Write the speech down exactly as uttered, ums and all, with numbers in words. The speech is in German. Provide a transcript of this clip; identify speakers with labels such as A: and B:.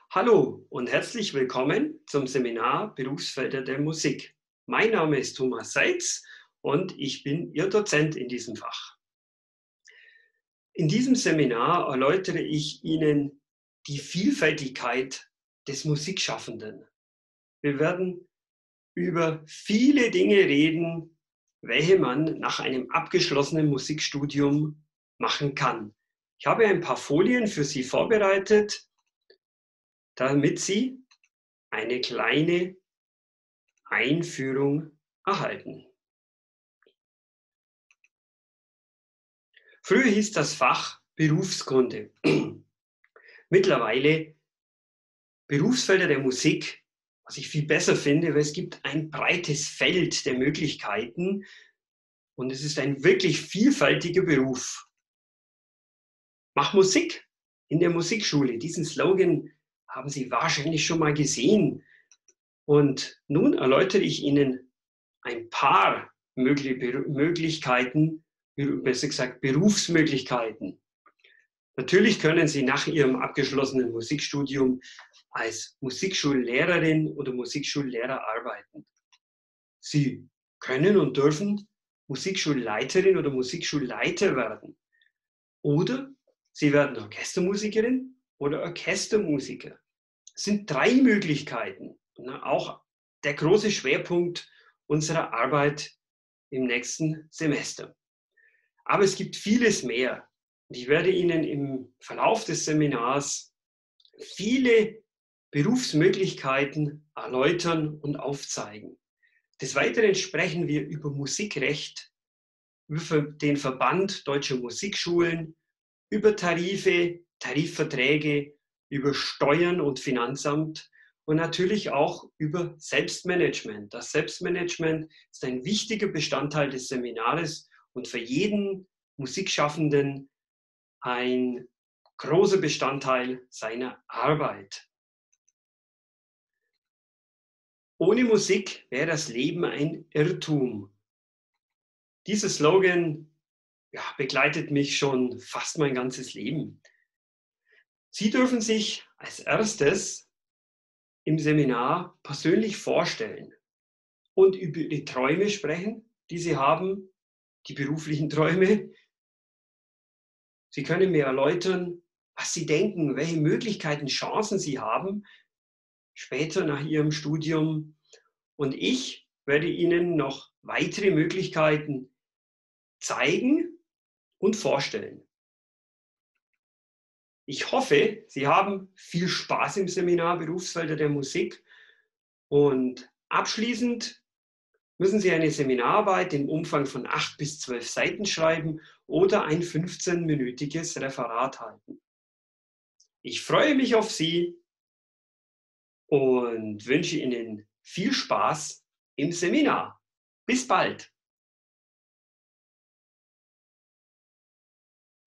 A: Hallo und herzlich willkommen zum Seminar Berufsfelder der Musik. Mein Name ist Thomas Seitz und ich bin Ihr Dozent in diesem Fach. In diesem Seminar erläutere ich Ihnen die Vielfältigkeit des Musikschaffenden. Wir werden über viele Dinge reden, welche man nach einem abgeschlossenen Musikstudium machen kann. Ich habe ein paar Folien für Sie vorbereitet, damit Sie eine kleine Einführung erhalten. Früher hieß das Fach Berufskunde. Mittlerweile Berufsfelder der Musik, was ich viel besser finde, weil es gibt ein breites Feld der Möglichkeiten und es ist ein wirklich vielfältiger Beruf. Mach Musik in der Musikschule. Diesen Slogan haben Sie wahrscheinlich schon mal gesehen. Und nun erläutere ich Ihnen ein paar Möglichkeiten, besser gesagt Berufsmöglichkeiten. Natürlich können Sie nach Ihrem abgeschlossenen Musikstudium als Musikschullehrerin oder Musikschullehrer arbeiten. Sie können und dürfen Musikschulleiterin oder Musikschulleiter werden. Oder Sie werden Orchestermusikerin oder Orchestermusiker. Es sind drei Möglichkeiten. Auch der große Schwerpunkt unserer Arbeit im nächsten Semester. Aber es gibt vieles mehr. Und ich werde Ihnen im Verlauf des Seminars viele Berufsmöglichkeiten erläutern und aufzeigen. Des Weiteren sprechen wir über Musikrecht, über den Verband Deutscher Musikschulen, über Tarife, Tarifverträge, über Steuern und Finanzamt und natürlich auch über Selbstmanagement. Das Selbstmanagement ist ein wichtiger Bestandteil des Seminars und für jeden Musikschaffenden ein großer Bestandteil seiner Arbeit. Ohne Musik wäre das Leben ein Irrtum. Dieser Slogan ja, begleitet mich schon fast mein ganzes Leben. Sie dürfen sich als erstes im Seminar persönlich vorstellen und über die Träume sprechen, die Sie haben, die beruflichen Träume. Sie können mir erläutern, was Sie denken, welche Möglichkeiten, Chancen Sie haben, später nach Ihrem Studium. Und ich werde Ihnen noch weitere Möglichkeiten zeigen und vorstellen. Ich hoffe, Sie haben viel Spaß im Seminar Berufsfelder der Musik und abschließend müssen Sie eine Seminararbeit im Umfang von acht bis zwölf Seiten schreiben oder ein fünfzehnminütiges Referat halten. Ich freue mich auf Sie und wünsche Ihnen viel Spaß im Seminar. Bis bald!